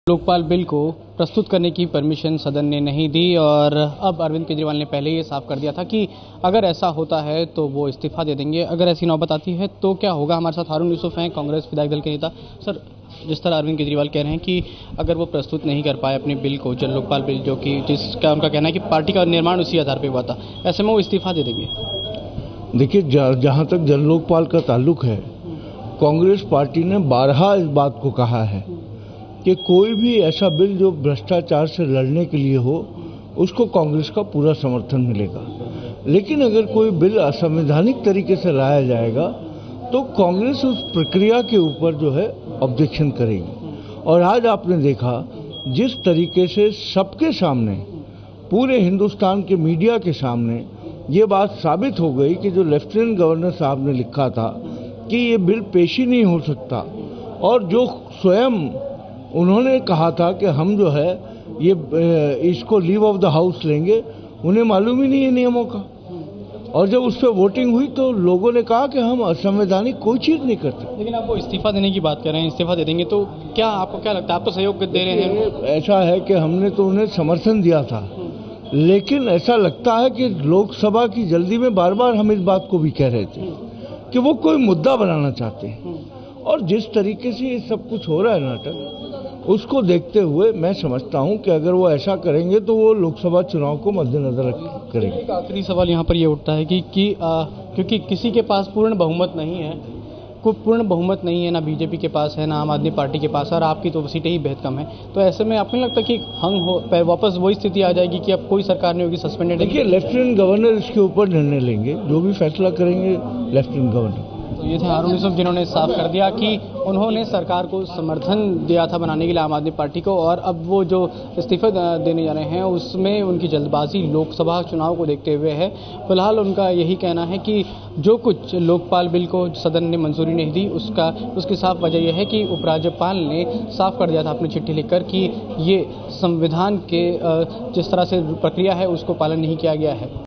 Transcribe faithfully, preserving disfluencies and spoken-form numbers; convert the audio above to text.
Lokpal bill को प्रस्तुत करने की परमिशन सदन ने नहीं दी और अब अरविंद केजरीवाल ने पहले ही साफ कर दिया था कि अगर ऐसा होता है तो वो इस्तीफा दे देंगे। अगर ऐसी नौबत आती है तो क्या होगा? हमारे साथ हारून यूसुफ हैं, कांग्रेस विधायक दल के नेता। सर, जिस तरह अरविंद केजरीवाल कह रहे हैं कि अगर वो प्रस्तुत नहीं कर पाए अपने बिल को, जन लोकपाल बिल, जो कि जिसका उनका कहना है कि पार्टी का निर्माण उसी आधार पर हुआ था, ऐसे में वो इस्तीफा दे देंगे। देखिए, जहाँ तक जन लोकपाल का ताल्लुक है, कांग्रेस पार्टी ने बारहा इस बात को कहा है कि कोई भी ऐसा बिल जो भ्रष्टाचार से लड़ने के लिए हो, उसको कांग्रेस का पूरा समर्थन मिलेगा। लेकिन अगर कोई बिल असंवैधानिक तरीके से लाया जाएगा तो कांग्रेस उस प्रक्रिया के ऊपर जो है ऑब्जेक्शन करेगी। और आज आपने देखा जिस तरीके से सबके सामने, पूरे हिंदुस्तान के मीडिया के सामने ये बात साबित हो गई कि जो लेफ्टिनेंट गवर्नर साहब ने लिखा था कि ये बिल पेश ही नहीं हो सकता, और जो स्वयं उन्होंने कहा था कि हम जो है ये इसको लीव ऑफ द हाउस लेंगे, उन्हें मालूम ही नहीं है नियमों का। और जब उस पर वोटिंग हुई तो लोगों ने कहा कि हम असंवैधानिक कोई चीज़ नहीं करते। लेकिन आप वो इस्तीफा देने की बात कर रहे हैं, इस्तीफा दे देंगे तो क्या आपको क्या लगता है? आप तो सहयोग दे रहे हैं। ऐसा है कि हमने तो उन्हें समर्थन दिया था, लेकिन ऐसा लगता है कि लोकसभा की जल्दी में बार बार हम इस बात को भी कह रहे थे कि वो कोई मुद्दा बनाना चाहते हैं। और जिस तरीके से ये सब कुछ हो रहा है नाटक, उसको देखते हुए मैं समझता हूं कि अगर वो ऐसा करेंगे तो वो लोकसभा चुनाव को मद्देनजर रख करेंगे। एक आखिरी सवाल यहाँ पर ये उठता है कि, कि आ, क्योंकि किसी के पास पूर्ण बहुमत नहीं है, कोई पूर्ण बहुमत नहीं है, ना बीजेपी के पास है, ना आम आदमी पार्टी के पास, और आपकी तो सीटें ही बेहद कम है। तो ऐसे में आपको नहीं लगता कि हंग हो वापस वही स्थिति आ जाएगी कि अब कोई सरकार नहीं होगी, सस्पेंडेड? देखिए, लेफ्टिनेंट गवर्नर इसके ऊपर निर्णय लेंगे, जो भी फैसला करेंगे लेफ्टिनेंट गवर्नर। तो ये थे हारून यूसुफ, जिन्होंने साफ कर दिया कि उन्होंने सरकार को समर्थन दिया था बनाने के लिए आम आदमी पार्टी को, और अब वो जो इस्तीफा देने जा रहे हैं उसमें उनकी जल्दबाजी लोकसभा चुनाव को देखते हुए है। फिलहाल उनका यही कहना है कि जो कुछ लोकपाल बिल को सदन ने मंजूरी नहीं दी, उसका उसकी साफ वजह यह है कि उपराज्यपाल ने साफ कर दिया था अपनी चिट्ठी लिखकर कि ये संविधान के जिस तरह से प्रक्रिया है उसको पालन नहीं किया गया है।